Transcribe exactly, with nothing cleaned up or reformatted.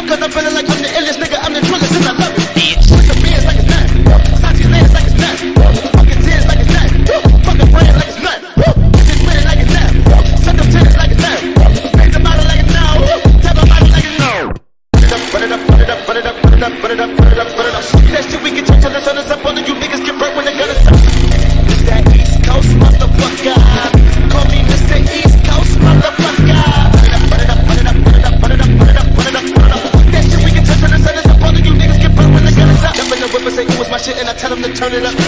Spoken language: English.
cause I'm feeling like I'm the illest nigga. I'm the drillest and I love it. Push the bands like it's nothing. Sock your lands like it's nothing. Fucking tens like it's nothing. Fucking brand like it's nothing. Just spin it like it's nothing. Suck them tennis like it's nothing. Paint the bottle like it's no. Tap a bottle like it's no. Put it up, put it up, put it up, put it up, put it up, put it up, put it up. That shit we can touch till the sun is up. All of you niggas get burnt when they gonna stop. It's that East Coast motherfucker. Call me Mister East Coast motherfucker. Put it up, put it up, put it up, put it up, put it up, put it up, put it up, put it up. That shit we can touch till the sun is up. All of you niggas get burnt when they gonna stop. Jump in the whip and say it was my shit and I tell them to turn it up.